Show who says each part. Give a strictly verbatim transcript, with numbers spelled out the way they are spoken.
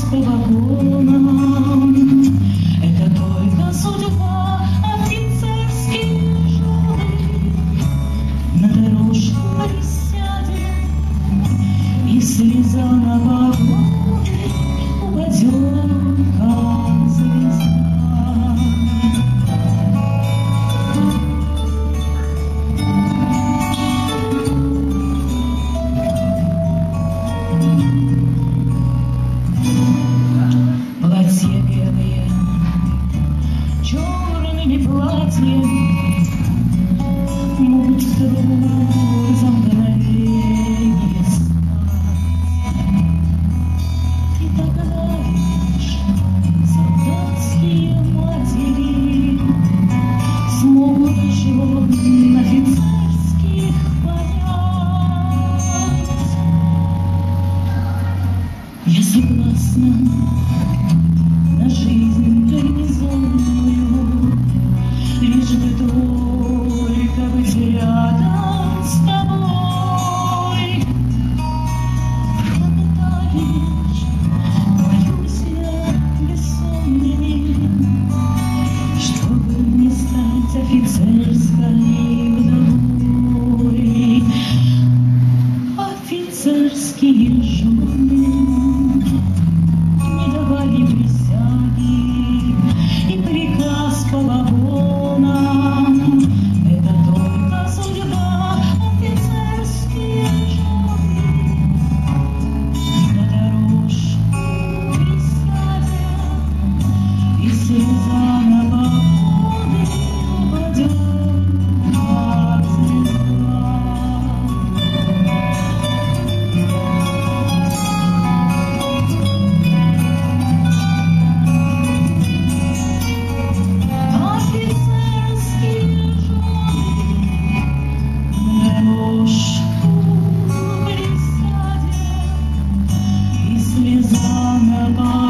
Speaker 1: по вагонам. Это только судьба офицерских жены. На дорожку присядет, и слеза на вагоне упадет, как звезда. Платья белые, черными платьями могут вдруг за мгновенье стать. И тогда лишь солдатские матери смогут жен офицерских понять. Я согласна на жизнь гарнизонную, лишь бы только быть рядом с тобой. Когда лишь боюсь я бессонными, чтобы не стать офицерской вдовой. Офицерские жены не давали присяги и приказ по вагонам. Это только судьба офицерские жены. На дорожку присядет, и слеза на вагоне упадет, как звезда. Слеза на